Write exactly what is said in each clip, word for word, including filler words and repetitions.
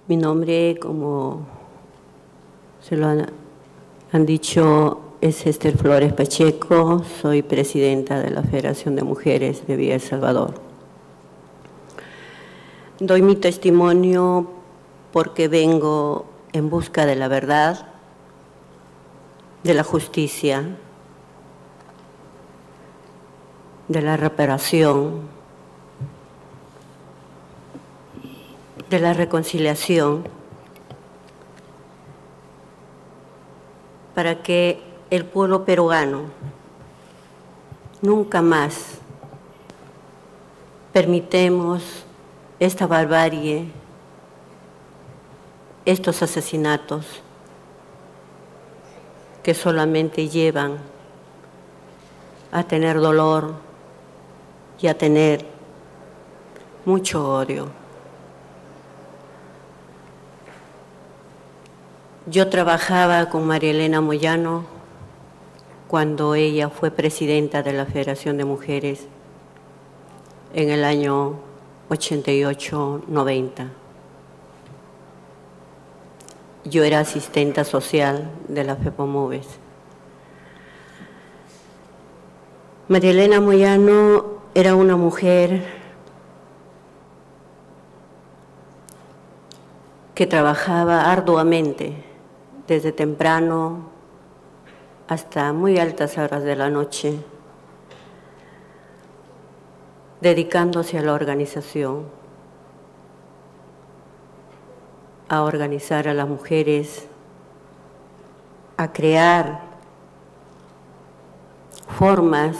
Mi nombre, como se lo han, han dicho, es Esther Flores Pacheco. Soy presidenta de la Federación de Mujeres de Villa El Salvador. Doy mi testimonio porque vengo en busca de la verdad, de la justicia, de la reparación, de la reconciliación, para que el pueblo peruano nunca más permitamos esta barbarie, estos asesinatos que solamente llevan a tener dolor y a tener mucho odio. Yo trabajaba con María Elena Moyano cuando ella fue presidenta de la Federación de Mujeres en el año ochenta y ocho noventa. Yo era asistenta social de la FEPOMUVES. María Elena Moyano era una mujer que trabajaba arduamente desde temprano hasta muy altas horas de la noche, dedicándose a la organización, a organizar a las mujeres, a crear formas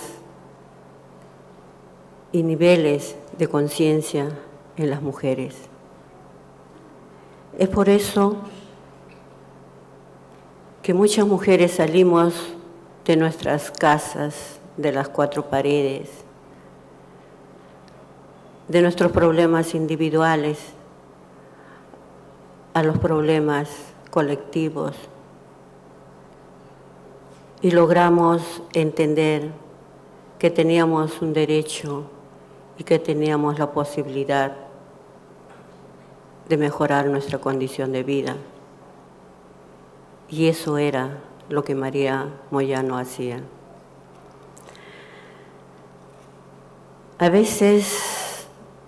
y niveles de conciencia en las mujeres. Es por eso que muchas mujeres salimos de nuestras casas, de las cuatro paredes, de nuestros problemas individuales a los problemas colectivos y logramos entender que teníamos un derecho y que teníamos la posibilidad de mejorar nuestra condición de vida. Y eso era lo que María Moyano hacía. A veces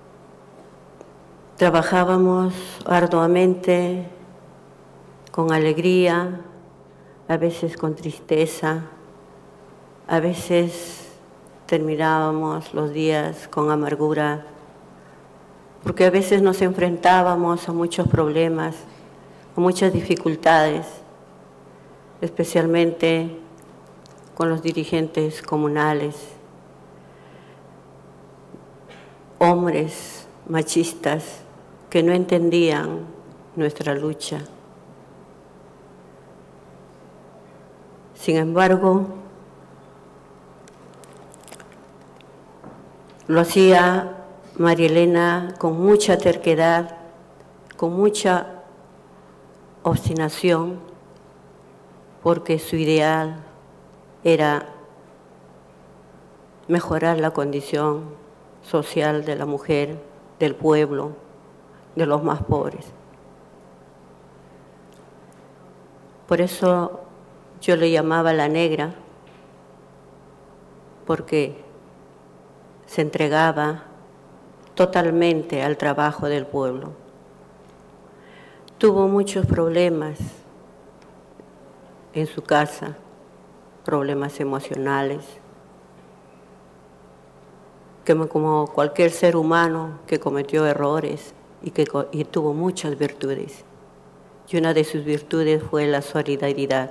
trabajábamos arduamente, con alegría, a veces con tristeza, a veces terminábamos los días con amargura, porque a veces nos enfrentábamos a muchos problemas, a muchas dificultades, especialmente con los dirigentes comunales, hombres machistas que no entendían nuestra lucha. Sin embargo, lo hacía María Elena con mucha terquedad, con mucha obstinación, porque su ideal era mejorar la condición social de la mujer, del pueblo, de los más pobres. Por eso yo le llamaba la negra, porque se entregaba totalmente al trabajo del pueblo. Tuvo muchos problemas en su casa, problemas emocionales, que como cualquier ser humano que cometió errores y que y tuvo muchas virtudes. Y una de sus virtudes fue la solidaridad.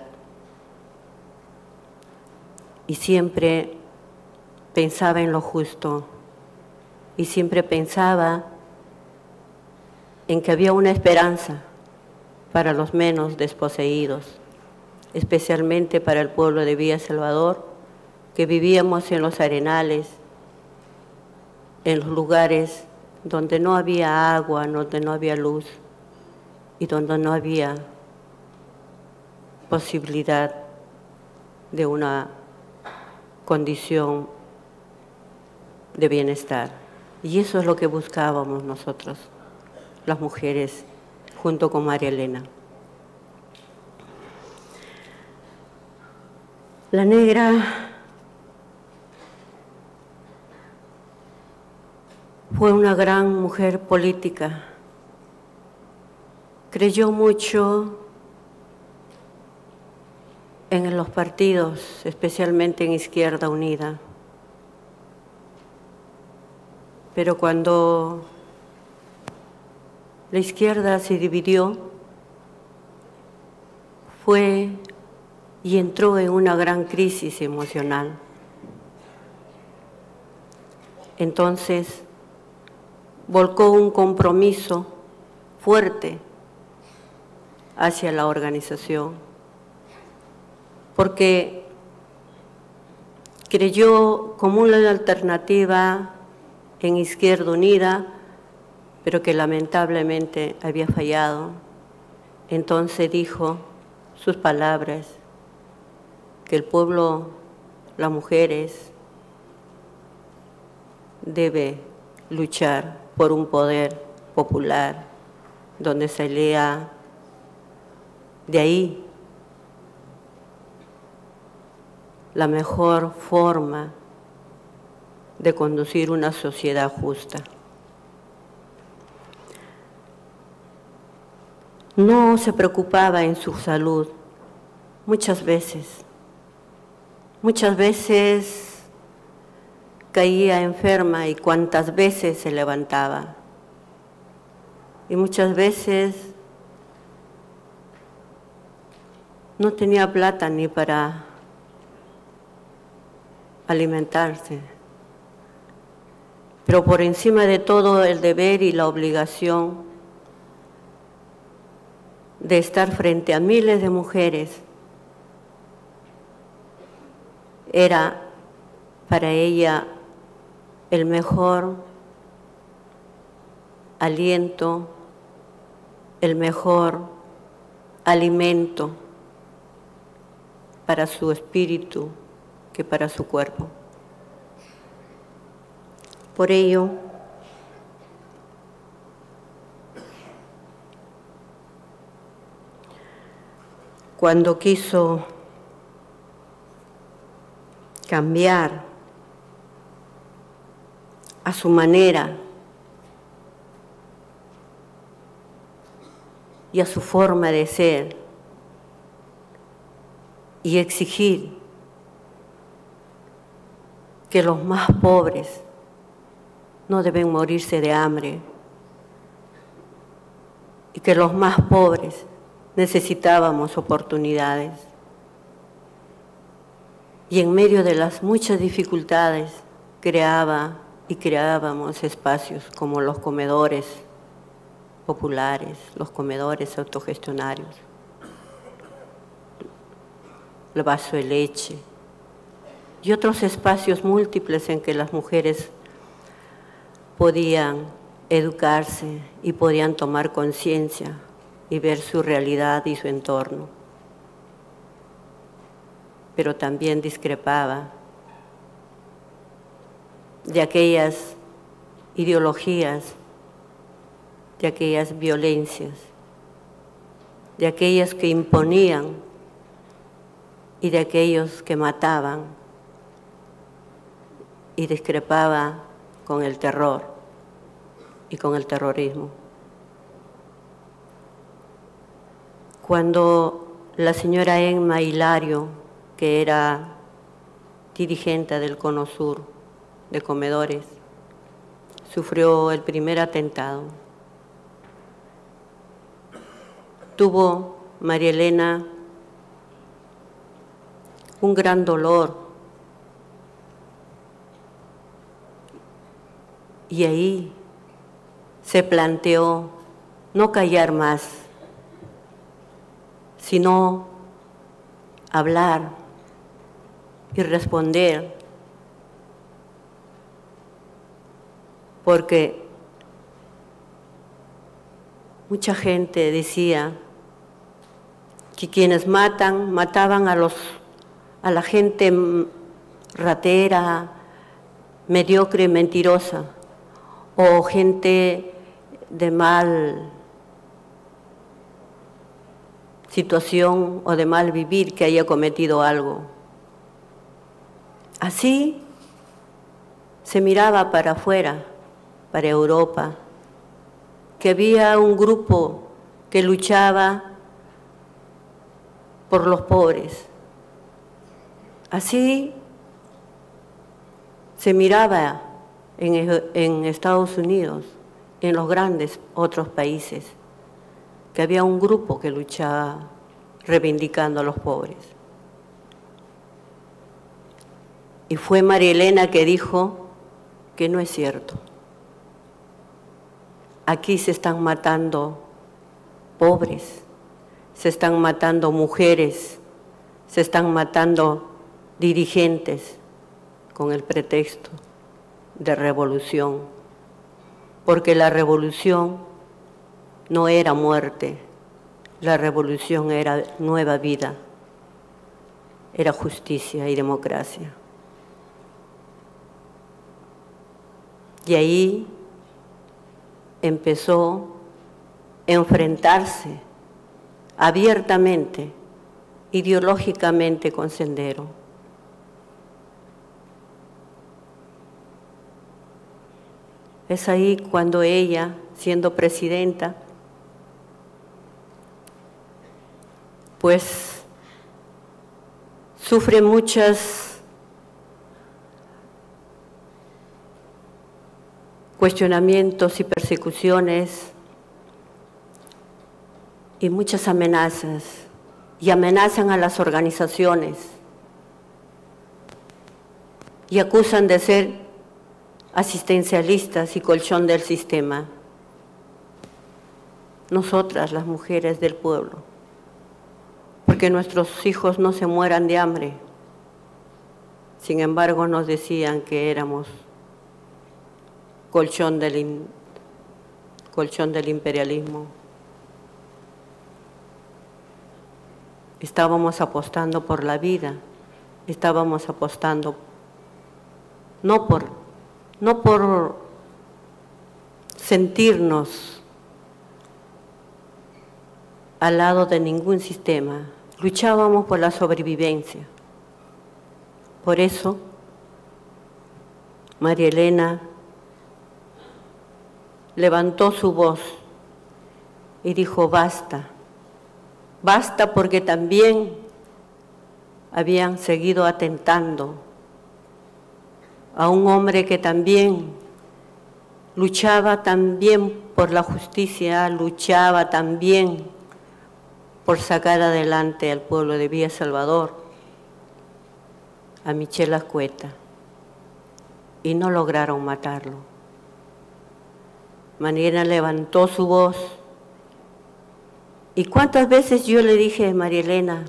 Y siempre pensaba en lo justo, y siempre pensaba en que había una esperanza para los menos desposeídos, especialmente para el pueblo de Villa El Salvador, que vivíamos en los arenales, en los lugares donde no había agua, donde no había luz y donde no había posibilidad de una condición de bienestar. Y eso es lo que buscábamos nosotros, las mujeres, junto con María Elena. La negra fue una gran mujer política. Creyó mucho en los partidos, especialmente en Izquierda Unida. Pero cuando la izquierda se dividió, fue y entró en una gran crisis emocional. Entonces, volcó un compromiso fuerte hacia la organización, porque creyó como una alternativa en Izquierda Unida, pero que lamentablemente había fallado. Entonces dijo sus palabras, que el pueblo, las mujeres, debe luchar por un poder popular, donde se lea de ahí la mejor forma de conducir una sociedad justa. No se preocupaba en su salud, muchas veces. Muchas veces caía enferma y cuántas veces se levantaba. Y muchas veces no tenía plata ni para alimentarse. Pero por encima de todo el deber y la obligación de estar frente a miles de mujeres, era para ella el mejor aliento, el mejor alimento para su espíritu que para su cuerpo. Por ello, cuando quiso cambiar a su manera y a su forma de ser y exigir que los más pobres no deben morirse de hambre y que los más pobres necesitábamos oportunidades. Y en medio de las muchas dificultades creaba y creábamos espacios como los comedores populares, los comedores autogestionarios, el vaso de leche y otros espacios múltiples en que las mujeres podían educarse y podían tomar conciencia y ver su realidad y su entorno. Pero también discrepaba de aquellas ideologías, de aquellas violencias, de aquellas que imponían y de aquellos que mataban, y discrepaba con el terror y con el terrorismo. Cuando la señora Emma Hilario, que era dirigente del Cono Sur de Comedores, sufrió el primer atentado, tuvo María Elena un gran dolor y ahí se planteó no callar más, sino hablar y responder, porque mucha gente decía que quienes matan, mataban a, los, a la gente ratera, mediocre, mentirosa, o gente de mal situación o de mal vivir que haya cometido algo. Así se miraba para afuera, para Europa, que había un grupo que luchaba por los pobres. Así se miraba en, en Estados Unidos, en los grandes otros países, que había un grupo que luchaba reivindicando a los pobres. Y fue María Elena que dijo que no es cierto. Aquí se están matando pobres, se están matando mujeres, se están matando dirigentes con el pretexto de revolución, porque la revolución no era muerte, la revolución era nueva vida, era justicia y democracia. Y ahí empezó a enfrentarse abiertamente, ideológicamente con Sendero. Es ahí cuando ella, siendo presidenta, pues sufre muchas cuestionamientos y persecuciones y muchas amenazas, y amenazan a las organizaciones y acusan de ser asistencialistas y colchón del sistema. Nosotras, las mujeres del pueblo, porque nuestros hijos no se mueran de hambre. Sin embargo, nos decían que éramos colchón del, colchón del imperialismo. Estábamos apostando por la vida, estábamos apostando no por, no por sentirnos al lado de ningún sistema, luchábamos por la sobrevivencia. Por eso, María Elena levantó su voz y dijo: basta, basta, porque también habían seguido atentando a un hombre que también luchaba también por la justicia, luchaba también por sacar adelante al pueblo de Villa Salvador, a Michel Azcueta, y no lograron matarlo. María Elena levantó su voz. ¿Y cuántas veces yo le dije: María Elena,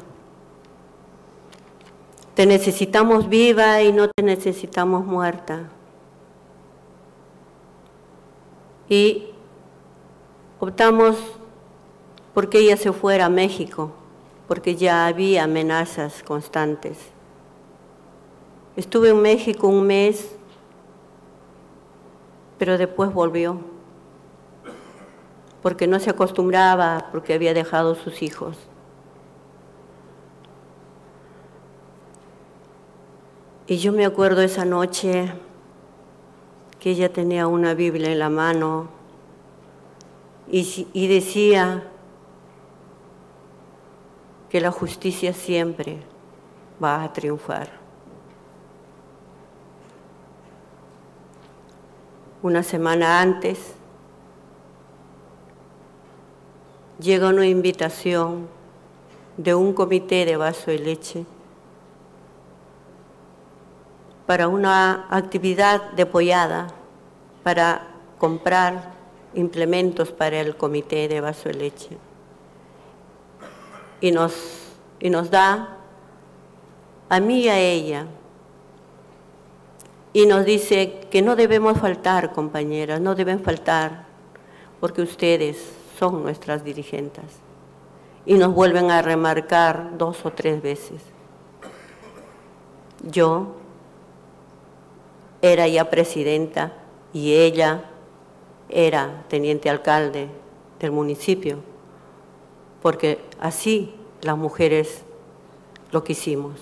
te necesitamos viva y no te necesitamos muerta? Y optamos porque ella se fuera a México, porque ya había amenazas constantes. Estuve en México un mes, pero después volvió, porque no se acostumbraba, porque había dejado sus hijos. Y yo me acuerdo esa noche que ella tenía una Biblia en la mano y, y decía que la justicia siempre va a triunfar. Una semana antes llega una invitación de un comité de vaso de leche para una actividad de pollada, para comprar implementos para el comité de vaso de leche. Y nos, y nos da a mí y a ella, y nos dice que no debemos faltar, compañeras, no deben faltar, porque ustedes son nuestras dirigentes. Y nos vuelven a remarcar dos o tres veces. Yo era ya presidenta y ella era teniente alcalde del municipio. porque así las mujeres lo quisimos.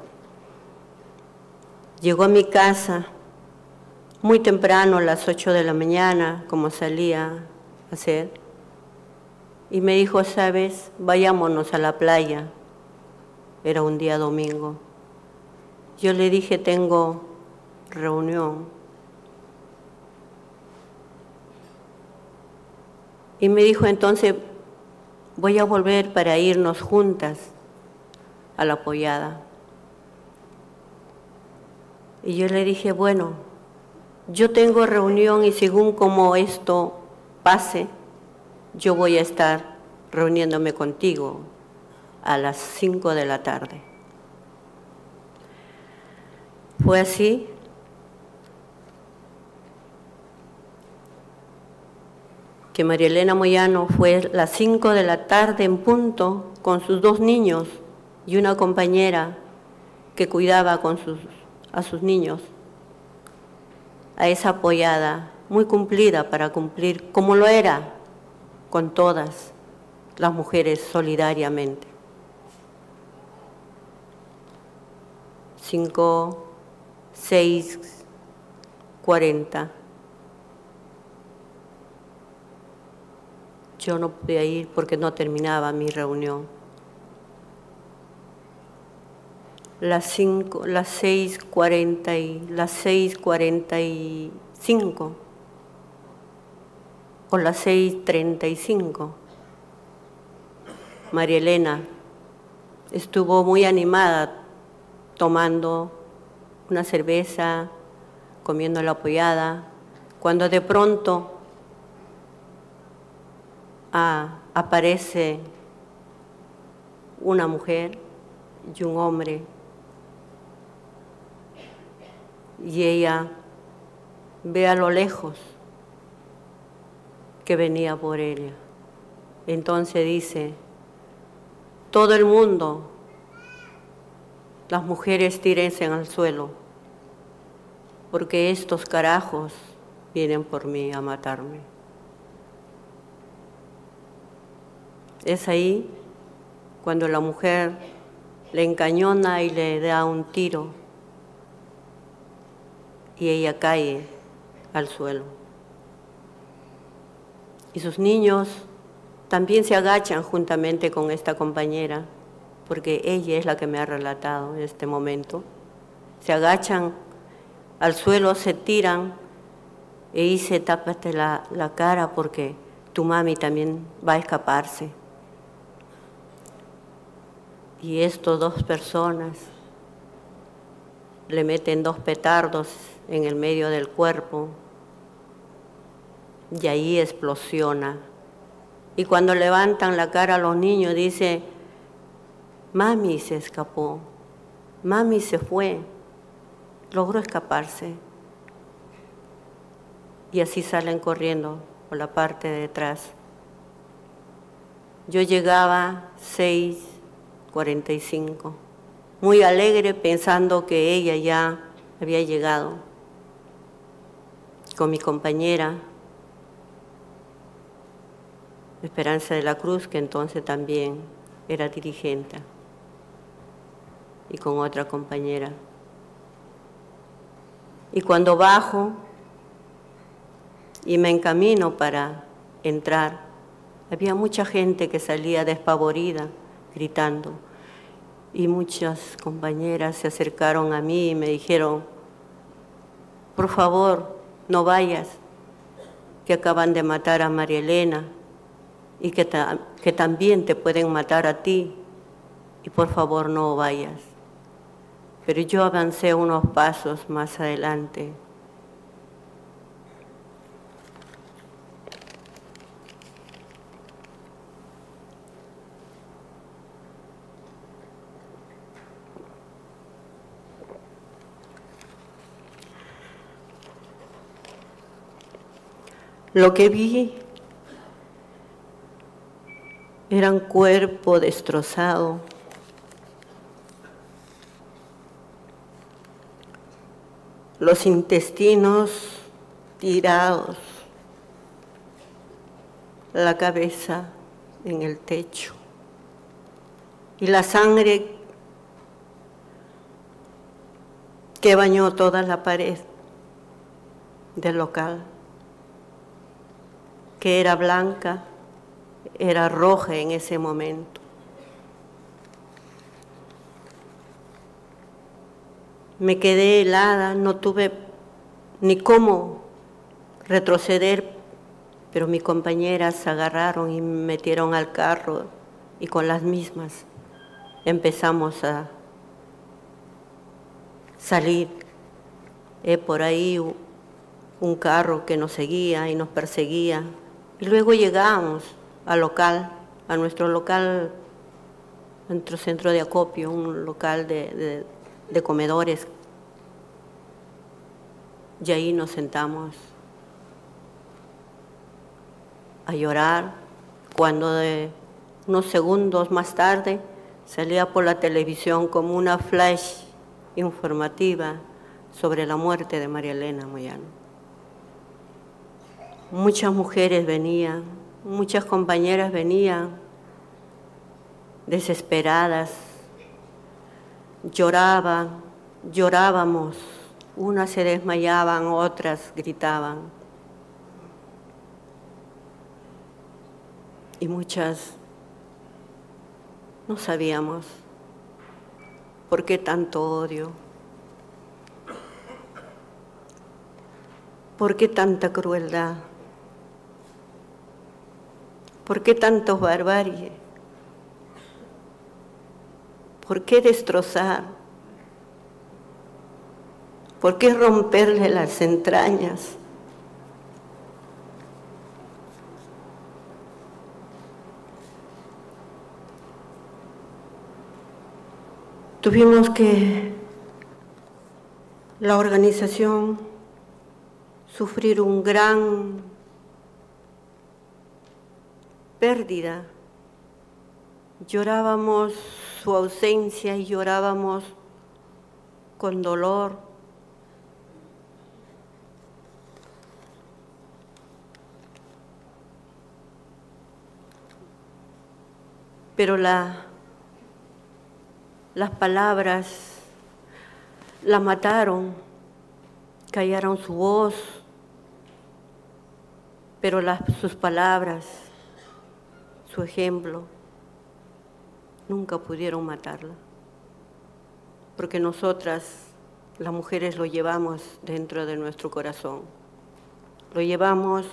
Llegó a mi casa muy temprano, a las ocho de la mañana, como salía a hacer, y me dijo, ¿sabes? Vayámonos a la playa. Era un día domingo. Yo le dije, tengo reunión. Y me dijo, entonces, voy a volver para irnos juntas a la pollada. Y yo le dije, bueno, yo tengo reunión y según como esto pase, yo voy a estar reuniéndome contigo a las cinco de la tarde. Fue así. Que María Elena Moyano fue a las cinco de la tarde en punto con sus dos niños y una compañera que cuidaba con sus, a sus niños a esa pollada muy cumplida para cumplir como lo era con todas las mujeres solidariamente. Cinco, seis, cuarenta. Yo no podía ir porque no terminaba mi reunión. Las cinco, las seis cuarenta y las seis cuarenta y cinco o las seis treinta y cinco. María Elena estuvo muy animada tomando una cerveza, comiendo la pollada, cuando de pronto Ah, aparece una mujer y un hombre y ella ve a lo lejos que venía por ella. Entonces dice, todo el mundo, las mujeres tírense al suelo, porque estos carajos vienen por mí a matarme. Es ahí cuando la mujer le encañona y le da un tiro y ella cae al suelo. Y sus niños también se agachan juntamente con esta compañera, porque ella es la que me ha relatado en este momento. Se agachan al suelo, se tiran y dice, tápate la, la cara porque tu mami también va a escaparse. Y estas dos personas le meten dos petardos en el medio del cuerpo y ahí explosiona. Y cuando levantan la cara a los niños dice, mami se escapó, mami se fue, logró escaparse. Y así salen corriendo por la parte de detrás. Yo llegaba seis cuarenta y cinco, muy alegre pensando que ella ya había llegado con mi compañera Esperanza de la Cruz, que entonces también era dirigente, y con otra compañera. Y cuando bajo y me encamino para entrar, había mucha gente que salía despavorida, gritando, y muchas compañeras se acercaron a mí y me dijeron, por favor, no vayas, que acaban de matar a María Elena y que, ta que también te pueden matar a ti, y por favor no vayas. Pero yo avancé unos pasos más adelante. Lo que vi era un cuerpo destrozado, los intestinos tirados, la cabeza en el techo. y la sangre que bañó toda la pared del local, que era blanca, era roja en ese momento. Me quedé helada, no tuve ni cómo retroceder, pero mis compañeras se agarraron y me metieron al carro y con las mismas empezamos a salir. Eh, por ahí un carro que nos seguía y nos perseguía. Y luego llegamos al local, a nuestro local, nuestro centro de acopio, un local de, de, de comedores. Y ahí nos sentamos a llorar, cuando de unos segundos más tarde salía por la televisión como una flash informativa sobre la muerte de María Elena Moyano. Muchas mujeres venían, muchas compañeras venían desesperadas, lloraban, llorábamos, unas se desmayaban, otras gritaban. Y muchas no sabíamos por qué tanto odio, por qué tanta crueldad, por qué tanto barbarie, por qué destrozar, por qué romperle las entrañas. Tuvimos que, la organización, sufrir un gran pérdida. Llorábamos su ausencia y llorábamos con dolor. Pero la Las palabras la mataron, callaron su voz, pero las, sus palabras, su ejemplo, nunca pudieron matarla. Porque nosotras, las mujeres, lo llevamos dentro de nuestro corazón. Lo llevamos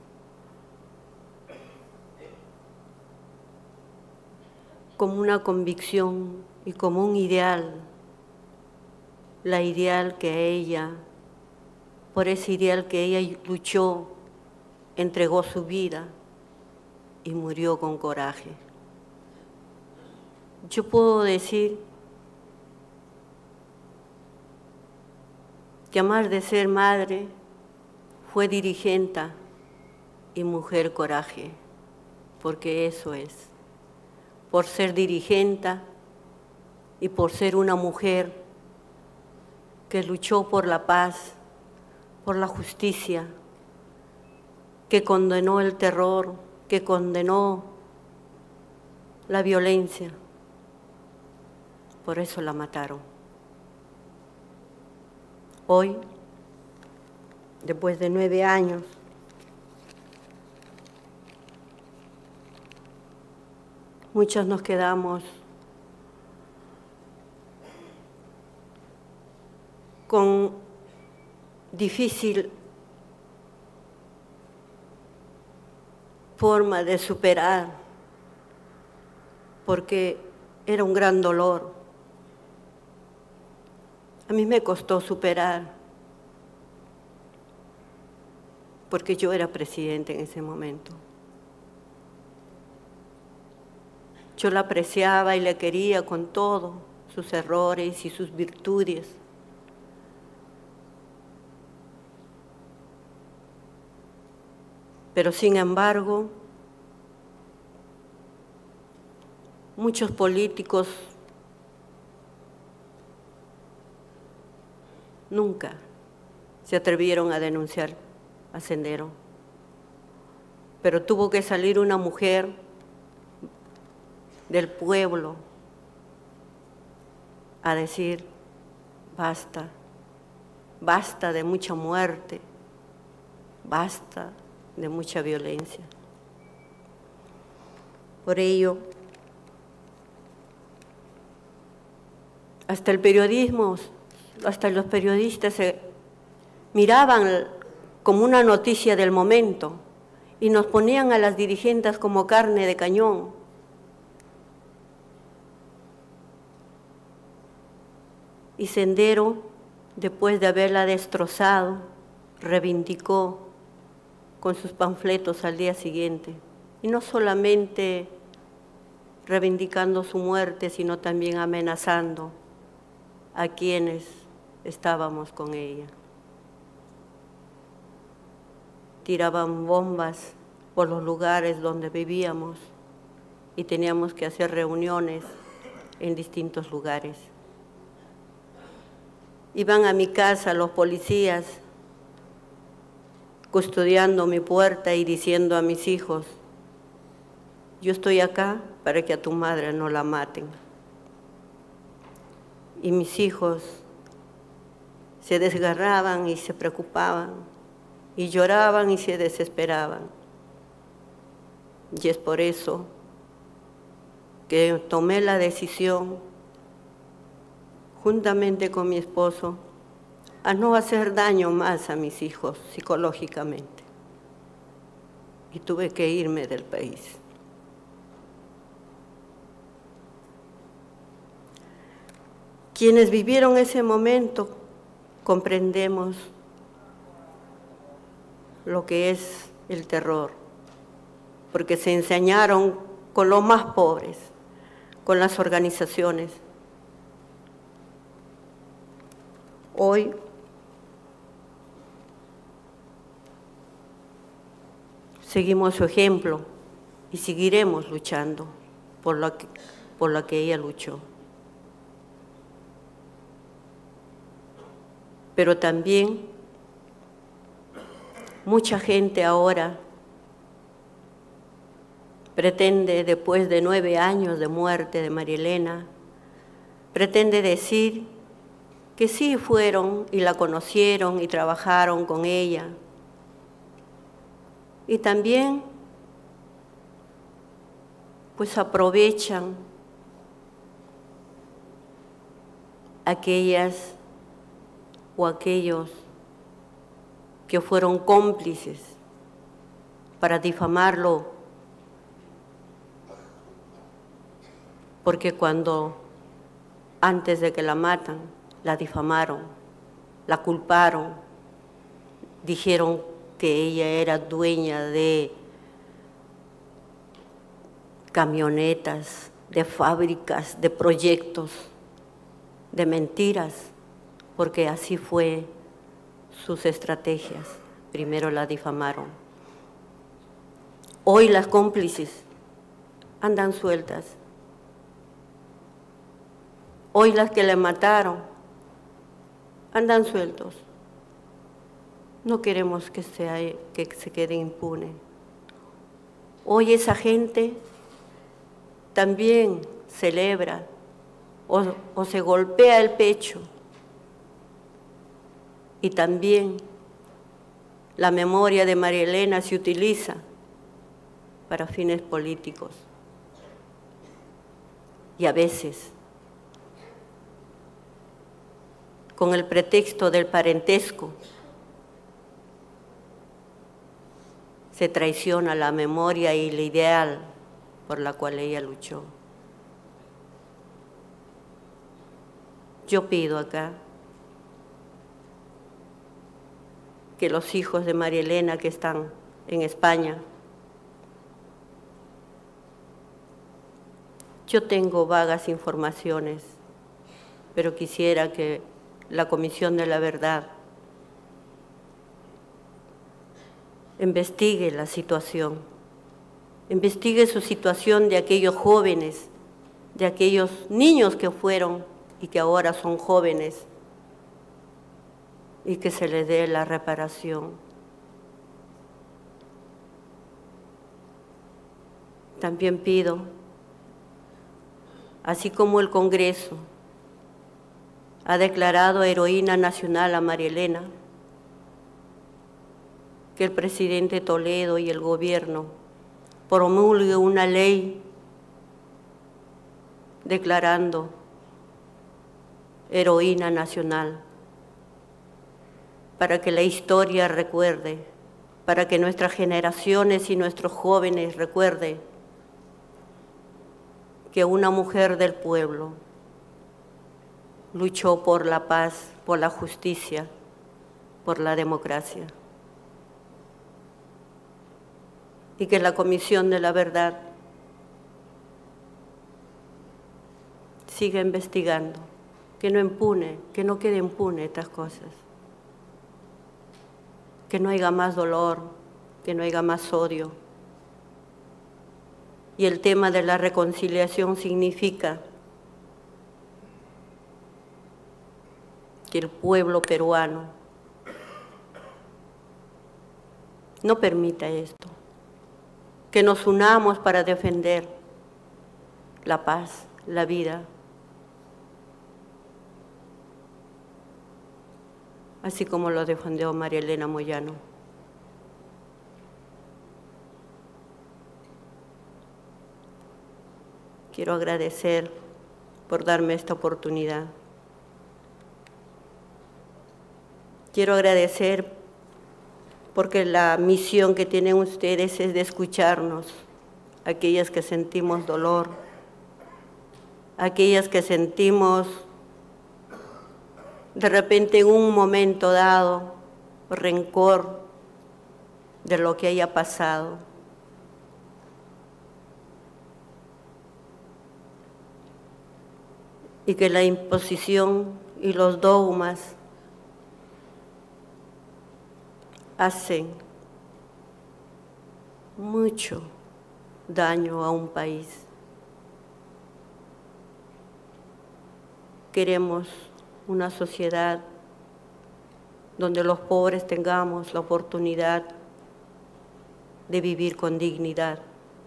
como una convicción y como un ideal, la ideal que ella, por ese ideal que ella luchó, entregó su vida y murió con coraje. Yo puedo decir que además de ser madre, fue dirigente y mujer coraje, porque eso es. Por ser dirigente y por ser una mujer que luchó por la paz, por la justicia, que condenó el terror, que condenó la violencia. Por eso la mataron. Hoy, después de nueve años, muchos nos quedamos con difícil forma de superar, porque era un gran dolor. A mí me costó superar, porque yo era presidente en ese momento. Yo la apreciaba y la quería con todos sus errores y sus virtudes. Pero sin embargo, muchos políticos nunca se atrevieron a denunciar a Sendero. Pero tuvo que salir una mujer del pueblo, a decir, basta, basta de mucha muerte, basta de mucha violencia. Por ello, hasta el periodismo, hasta los periodistas se miraban como una noticia del momento y nos ponían a las dirigentes como carne de cañón. Y Sendero, después de haberla destrozado, reivindicó con sus panfletos al día siguiente. Y no solamente reivindicando su muerte, sino también amenazando a quienes estábamos con ella. Tiraban bombas por los lugares donde vivíamos y teníamos que hacer reuniones en distintos lugares. Iban a mi casa los policías custodiando mi puerta y diciendo a mis hijos, yo estoy acá para que a tu madre no la maten. Y mis hijos se desgarraban y se preocupaban, y lloraban y se desesperaban. Y es por eso que tomé la decisión, juntamente con mi esposo, a no hacer daño más a mis hijos psicológicamente. Y tuve que irme del país. Quienes vivieron ese momento comprendemos lo que es el terror, porque se ensañaron con los más pobres, con las organizaciones. Hoy seguimos su ejemplo y seguiremos luchando por lo que, por lo que ella luchó. Pero también mucha gente ahora pretende, después de nueve años de muerte de María Elena, pretende decir que sí fueron y la conocieron y trabajaron con ella. Y también pues aprovechan aquellas o aquellos que fueron cómplices para difamarlo, porque cuando antes de que la matan, la difamaron, la culparon, dijeron que ella era dueña de camionetas, de fábricas, de proyectos, de mentiras, porque así fue sus estrategias. Primero la difamaron. Hoy las cómplices andan sueltas. Hoy las que le mataron andan sueltos. No queremos que, sea, que se quede impune. Hoy esa gente también celebra o, o se golpea el pecho. Y también la memoria de María Elena se utiliza para fines políticos. Y a veces, con el pretexto del parentesco, se traiciona la memoria y el ideal por la cual ella luchó. Yo pido acá que los hijos de María Elena que están en España, yo tengo vagas informaciones, pero quisiera que la Comisión de la Verdad investigue la situación, investigue su situación de aquellos jóvenes, de aquellos niños que fueron y que ahora son jóvenes, y que se les dé la reparación. También pido, así como el Congreso ha declarado heroína nacional a María Elena, que el presidente Toledo y el gobierno promulgue una ley declarando heroína nacional, para que la historia recuerde, para que nuestras generaciones y nuestros jóvenes recuerden que una mujer del pueblo luchó por la paz, por la justicia, por la democracia. Y que la Comisión de la Verdad siga investigando, que no impune, que no quede impune estas cosas, que no haya más dolor, que no haya más odio. Y el tema de la reconciliación significa que el pueblo peruano no permita esto, que nos unamos para defender la paz, la vida, así como lo defendió María Elena Moyano. Quiero agradecer por darme esta oportunidad. Quiero agradecer porque la misión que tienen ustedes es de escucharnos, aquellas que sentimos dolor, aquellas que sentimos de repente en un momento dado rencor de lo que haya pasado. Y que la imposición y los dogmas hacen mucho daño a un país. Queremos una sociedad donde los pobres tengamos la oportunidad de vivir con dignidad,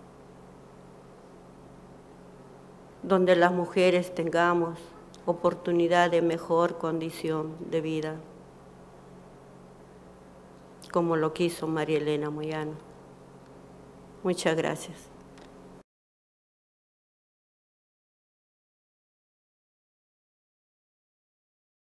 donde las mujeres tengamos oportunidad de mejor condición de vida, como lo quiso María Elena Moyano. Muchas gracias.